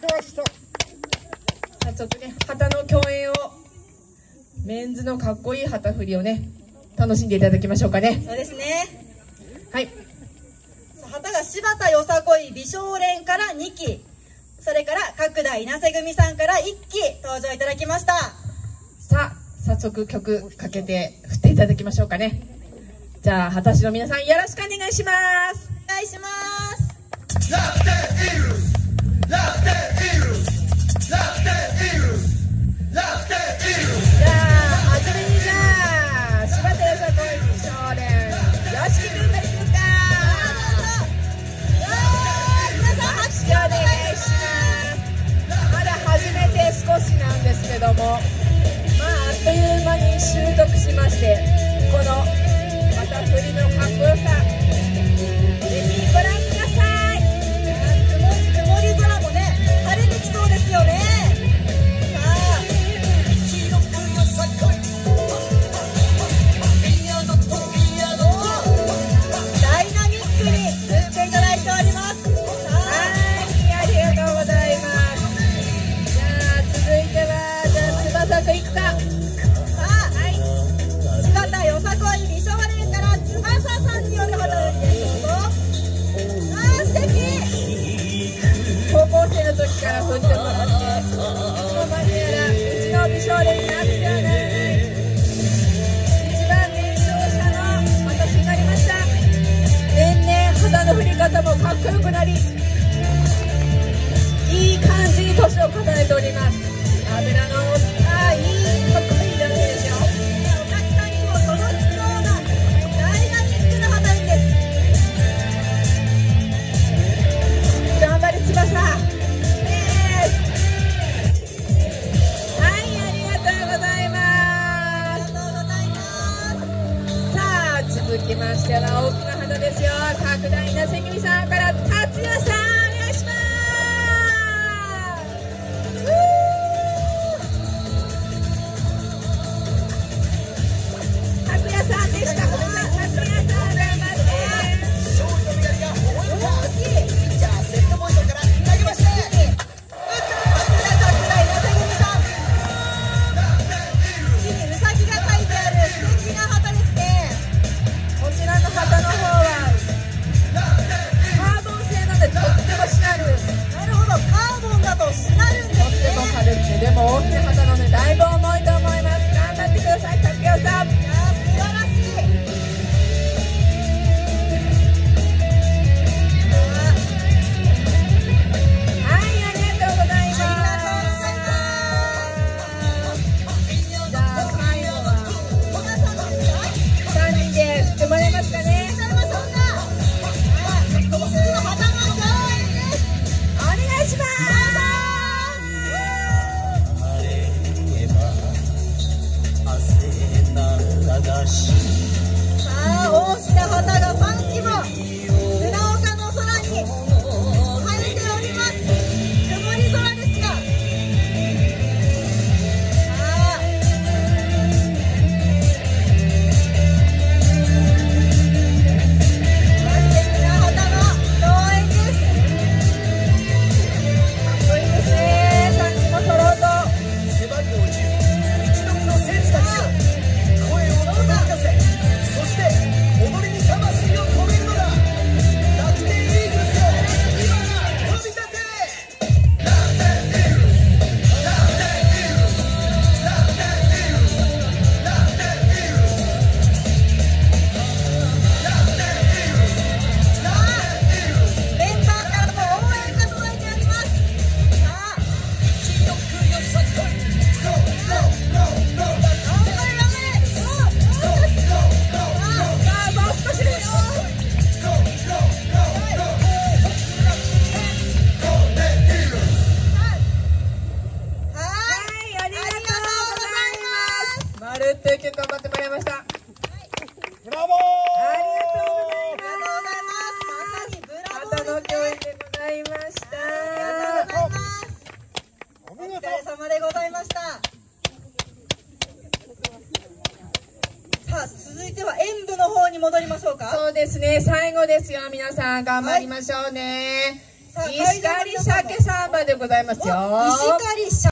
早速ね、旗の共演を、メンズのかっこいい旗振りをね、楽しんでいただきましょうかね。 そうですね。 はい。 旗が柴田よさこい美少年から2期、それから角田稲瀬組さんから1期登場いただきました。 さあ、早速曲かけて振っていただきましょうかね。じゃあ、旗師の皆さんよろしくお願いします。 お願いします。 楽天イーグルス、楽天イーグルス、楽天イーグルス、楽天イーグルス。 じゃあ、初めにじゃあ、柴田よさこい美少年、よしきくんからいきますか。 皆さん拍手お願いします。まだ初めて少しなんですけども、まあ、あっという間に習得しまして、この旗振りのかっこよさ、ぜひご覧ください。 曇り空もね、晴れてきそうですよね。さあ、ダイナミックに振っていただいております。 はい、ありがとうございます。じゃあ、続いては、じゃあ、翼くんいくか。 さあ、はい、柴田よさこい美少年から翼さんによる旗振りです。どうぞ。あー、素敵。 高校生の時から振ってもらって、いつの間にやらうちの美少年になってはならない、一番年少者の私になりました。年々肌の振り方もかっこよくなり、いい感じに年を重ねております。油の乗ったいいかっこいいダメですよ。 お客さんにも届きそうなダイナミックな旗振りです。 頑張れ翼。はい、ありがとうございます。 ありがとうございます。 さあ、続きましては大きな花ですよ。角田稲瀬組さんから達也さん、お願いします。達也さんでした。ごめんなさい、達也さん頑張って。 勝利の女神が微笑んだ。じゃあセットポジションから投げまして、 角田稲瀬組さん、木にうさぎが書いてある素敵な旗ですね。 こちらの旗の方はカーボン製なのでとってもしなる。 なるほど、カーボンだとしなるんですとってもね。 軽くて、でも大きな旗なのでだいぶ重いと思います。頑張ってください、達也さん。 いやー、素晴らしい。 はい、ありがとうございます。じゃあ最後は3人で振ってもらえますかね。お願いします。 さあ、大きな旗が3基も船岡の空に晴れております。曇り空ですが、さあ、素敵な旗の共演です。 かっこいいですね。3人も揃うと。 背番号10、一度の選手たちよ、声を届かせ、そして踊りに魂を込めるのだ。楽天イーグルスよ、今だ飛び立て。楽天イーグルス、楽天イーグルス、楽天イーグルス、楽天イーグルス、楽天イーグルス、 さあ、メンバーからも応援が届いております。さあ、 記録よさこい、ゴーゴーゴーゴー、 頑張れ頑張れ。 さあ、もう少しですよ。 はい、 はい、ありがとうございます。まるっという曲頑張ってもらいました。 ブラボー。 ありがとうございありがとうございます。まさにブラボーます。 ですね。 旗の共演でございましありがとうございます。 お見事。 お疲れ様でございました。さあ、続いては演舞の方に戻りましょうか。 そうですね、最後ですよ。皆さん頑張りましょうね。 石狩鮭サンバでございますよ。 石狩鮭